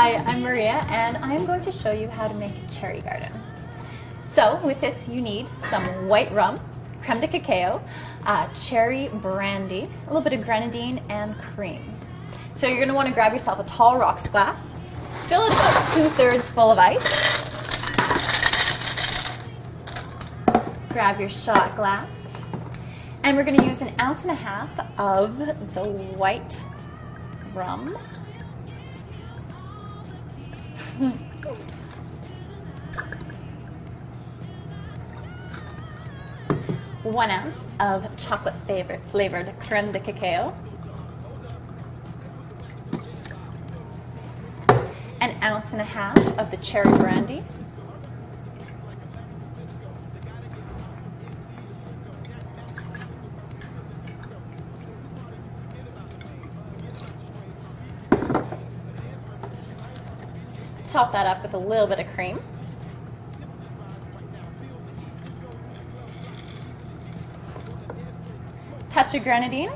Hi, I'm Maria, and I'm going to show you how to make a cherry garden. So with this you need some white rum, creme de cacao, cherry brandy, a little bit of grenadine, and cream. So you're going to want to grab yourself a tall rocks glass, fill it about 2/3 full of ice, grab your shot glass, and we're going to use 1.5 ounces of the white rum. 1 ounce of chocolate flavored creme de cacao, 1.5 ounces of the cherry brandy, top that up with a little bit of cream, touch of grenadine,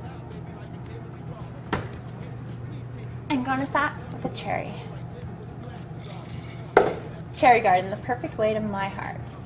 and garnish that with a cherry. Cherry garden, the perfect way to my heart.